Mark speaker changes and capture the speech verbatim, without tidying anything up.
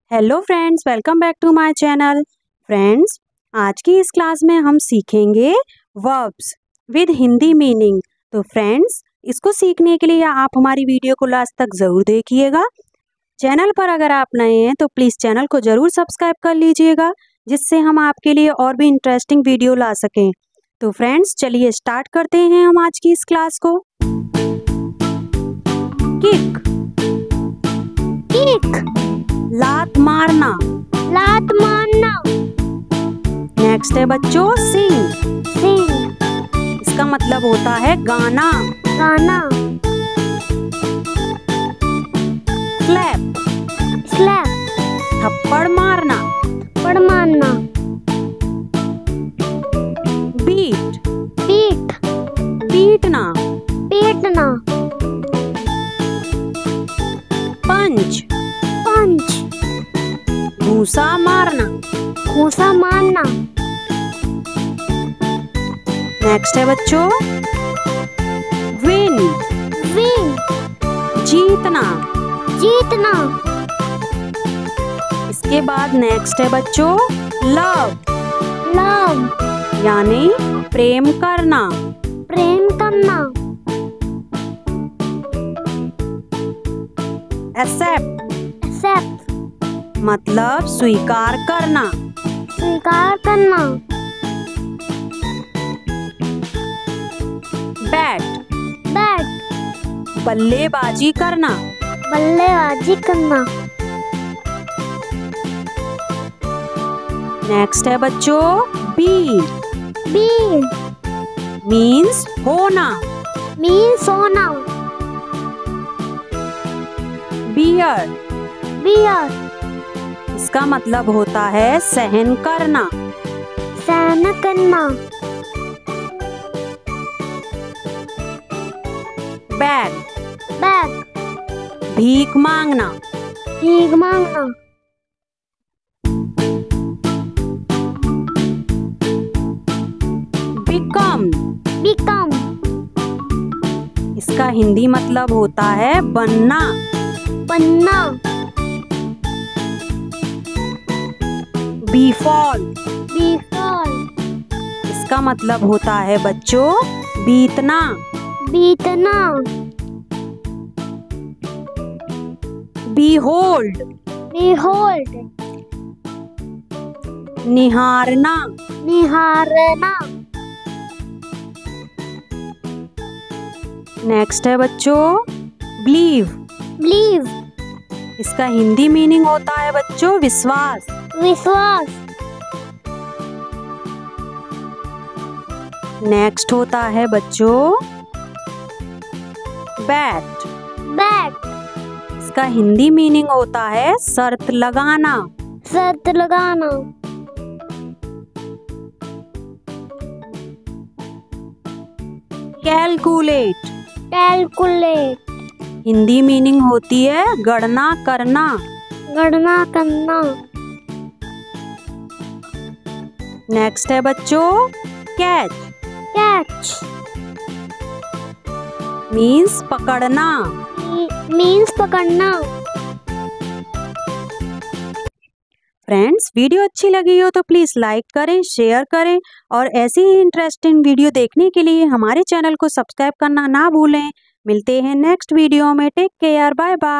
Speaker 1: Hello friends, welcome back to my channel. Friends, आज की इस क्लास में हम सीखेंगे वर्ब्स विद हिंदी मीनिंग। तो फ्रेंड्स, इसको सीखने के लिए आप हमारी वीडियो को लास्ट तक ज़रूर देखिएगा। चैनल पर अगर आप नए हैं तो प्लीज़ चैनल को ज़रूर सब्सक्राइब कर लीजिएगा, जिससे हम आपके लिए और भी इंटरेस्टिंग वीडियो ला सकें। तो फ्रेंड्स, चलिए स्टार्ट करते हैं हम आज की इस क्लास को। किक
Speaker 2: किक
Speaker 1: लात मारना।
Speaker 2: लात मारना।
Speaker 1: नेक्स्ट है बच्चों सिंग।
Speaker 2: सिंग
Speaker 1: इसका मतलब होता है गाना।
Speaker 2: गाना।
Speaker 1: स्लैप
Speaker 2: स्लैप
Speaker 1: थप्पड़ मारना।
Speaker 2: पड़ मारना।
Speaker 1: बीट
Speaker 2: पीठ
Speaker 1: पीटना।
Speaker 2: पीटना।
Speaker 1: पंच
Speaker 2: पंच
Speaker 1: घूसा मारना।
Speaker 2: घूसा मारना।
Speaker 1: नेक्स्ट है बच्चों विन
Speaker 2: विन
Speaker 1: जीतना।
Speaker 2: जीतना।
Speaker 1: इसके बाद नेक्स्ट है बच्चों लव
Speaker 2: लव
Speaker 1: यानी प्रेम करना।
Speaker 2: प्रेम करना।
Speaker 1: एक्सेप्ट
Speaker 2: एक्सेप्ट
Speaker 1: मतलब स्वीकार करना।
Speaker 2: स्वीकार करना।
Speaker 1: बैट
Speaker 2: बैट
Speaker 1: बल्लेबाजी करना।
Speaker 2: बल्लेबाजी करना।
Speaker 1: नेक्स्ट है बच्चों बी
Speaker 2: बी
Speaker 1: मीन्स होना।
Speaker 2: मीन सोना।
Speaker 1: बियर
Speaker 2: बियर
Speaker 1: इसका मतलब होता है सहन करना।
Speaker 2: सहन करना।
Speaker 1: बैग
Speaker 2: बैग
Speaker 1: भीख मांगना।
Speaker 2: भीख मांगना।
Speaker 1: बिकम
Speaker 2: बिकम
Speaker 1: इसका हिंदी मतलब होता है बनना।
Speaker 2: बनना।
Speaker 1: बीफॉल
Speaker 2: बीफॉल
Speaker 1: इसका मतलब होता है बच्चों बीतना।
Speaker 2: बीतना।
Speaker 1: बीहोल्ड
Speaker 2: बिहोल्ड
Speaker 1: निहारना।
Speaker 2: निहारना।
Speaker 1: नेक्स्ट है बच्चों बिलीव
Speaker 2: बिलीव
Speaker 1: इसका हिंदी मीनिंग होता है बच्चों विश्वास।
Speaker 2: विश्वास।
Speaker 1: नेक्स्ट होता है बच्चों बैट
Speaker 2: बैट
Speaker 1: इसका हिंदी मीनिंग होता है शर्त लगाना।
Speaker 2: शर्त लगाना।
Speaker 1: कैलकुलेट
Speaker 2: कैलकुलेट
Speaker 1: हिंदी मीनिंग होती है गणना करना।
Speaker 2: गणना करना।
Speaker 1: नेक्स्ट है बच्चों कैच
Speaker 2: कैच
Speaker 1: मीन्स पकड़ना।
Speaker 2: मीन्स पकड़ना।
Speaker 1: फ्रेंड्स, वीडियो अच्छी लगी हो तो प्लीज़ लाइक करें, शेयर करें और ऐसी ही इंटरेस्टिंग वीडियो देखने के लिए हमारे चैनल को सब्सक्राइब करना ना भूलें। मिलते हैं नेक्स्ट वीडियो में। Take care, bye bye.